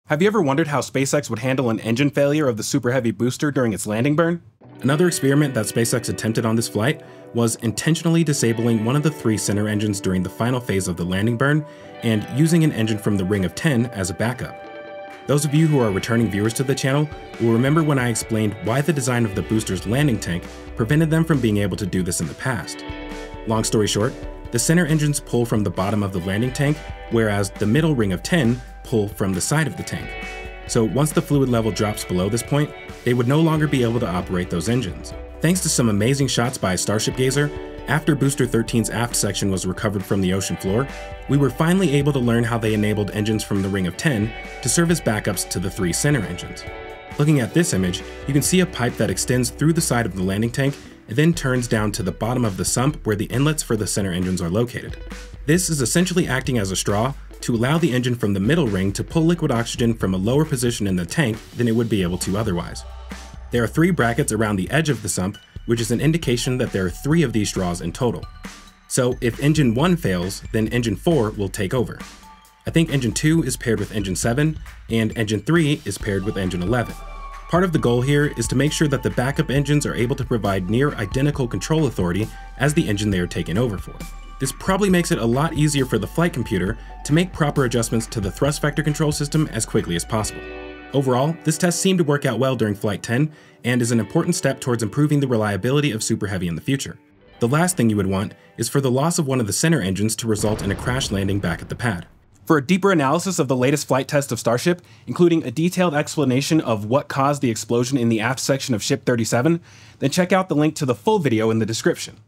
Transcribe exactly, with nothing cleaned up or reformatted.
Have you ever wondered how SpaceX would handle an engine failure of the Super Heavy booster during its landing burn? Another experiment that SpaceX attempted on this flight was intentionally disabling one of the three center engines during the final phase of the landing burn and using an engine from the Ring of ten as a backup. Those of you who are returning viewers to the channel will remember when I explained why the design of the booster's landing tank prevented them from being able to do this in the past. Long story short, the center engines pull from the bottom of the landing tank, whereas the middle Ring of ten pull from the side of the tank. So once the fluid level drops below this point, they would no longer be able to operate those engines. Thanks to some amazing shots by Starship Gazer, after Booster thirteen's aft section was recovered from the ocean floor, we were finally able to learn how they enabled engines from the Ring of ten to serve as backups to the three center engines. Looking at this image, you can see a pipe that extends through the side of the landing tank and then turns down to the bottom of the sump where the inlets for the center engines are located. This is essentially acting as a straw to allow the engine from the middle ring to pull liquid oxygen from a lower position in the tank than it would be able to otherwise. There are three brackets around the edge of the sump, which is an indication that there are three of these straws in total. So if engine one fails, then engine four will take over. I think engine two is paired with engine seven, and engine three is paired with engine eleven. Part of the goal here is to make sure that the backup engines are able to provide near identical control authority as the engine they are taking over for. This probably makes it a lot easier for the flight computer to make proper adjustments to the thrust vector control system as quickly as possible. Overall, this test seemed to work out well during Flight ten and is an important step towards improving the reliability of Super Heavy in the future. The last thing you would want is for the loss of one of the center engines to result in a crash landing back at the pad. For a deeper analysis of the latest flight test of Starship, including a detailed explanation of what caused the explosion in the aft section of Ship thirty-seven, then check out the link to the full video in the description.